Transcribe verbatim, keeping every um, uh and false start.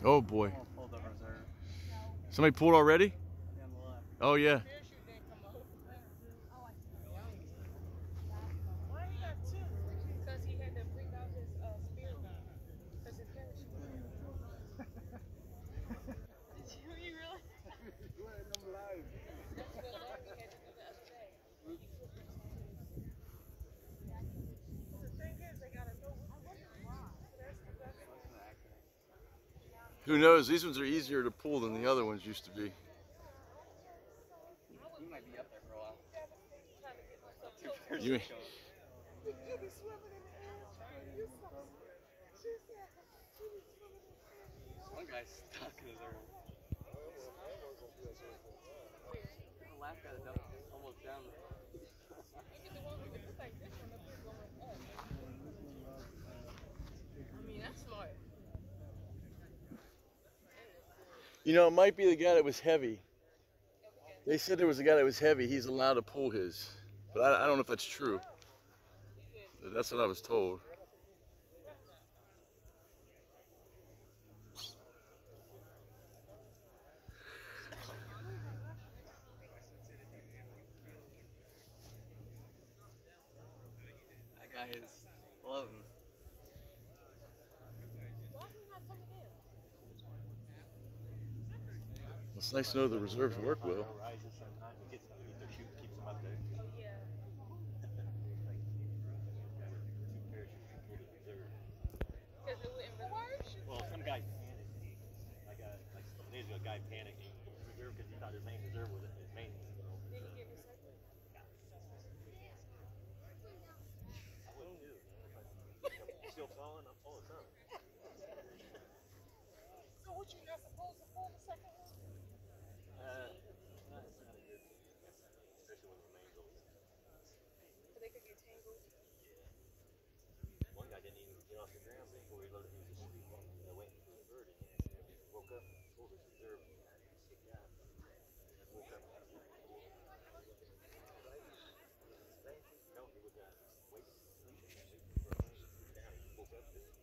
Oh boy. Pulled the reserve. Somebody pulled already? On the left. Oh yeah. Why he got two? Because he had to bring out his uh, spear. Because his parachute. Did you, you really? I'm live. That's what uh, we had to do the other day. The thing is, they gotta know which one. That's the best one. Who knows? These ones are easier to pull than the other ones used to be. He might be up there for a while. You, One guy's stuck in his arm. The last guy that dumped is almost down. I mean, that's smart. you know, it might be the guy that was heavy. They said there was a guy that was heavy. He's allowed to pull his. But I, I don't know if that's true. That's what I was told. That guy is floating. It's nice to know the reserves work well. Well, some guy panicked. Like a like some days ago, a guy panicked reserve because he thought his main reserve was his main. Did he get recycled? I wouldn't do. Still falling, I'm pulling some. So what, you not supposed to pull the second one? Uh, no, it's not a good, especially when the main goes. So they could get tangled. One guy didn't even get off the ground before he loaded his sleep on the way to the bird, and he woke up and pulled his reserve. Sick guy. Woke up. No, he was uh, waiting. Down, he woke up.